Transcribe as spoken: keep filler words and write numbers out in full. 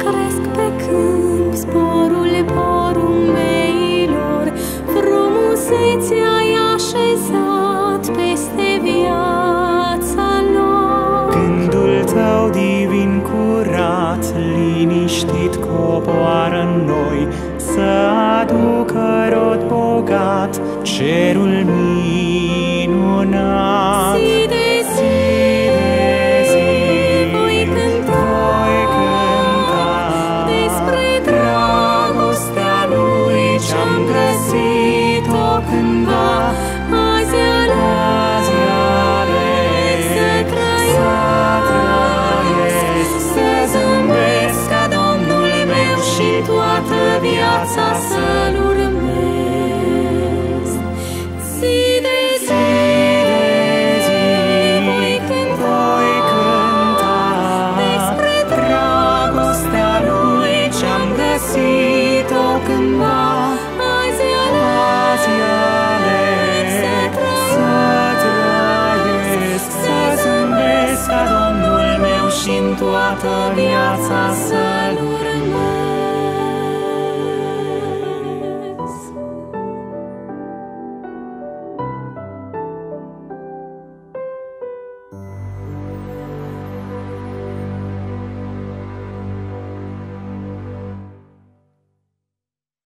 cresc pe câmp zborul porumbeilor, frumusețea i-a așezat peste viața lor. Gândul tău divin curat, liniștit coboară în noi, să aducă rod bogat cerul minunat. Zi de zi, voi cânta, voi cânta despre dragostea Lui ce-am găsit-o cândva. Azi ales să trăiesc, să zâmbesc ca Domnul meu și toată viața să-L urmez. Zi de zi, voi cânta despre dragostea Lui ce-am găsit-o cândva. Azi ales să trăiesc, să zâmbesc ca Domnul meu și în toată viața să-L urmez.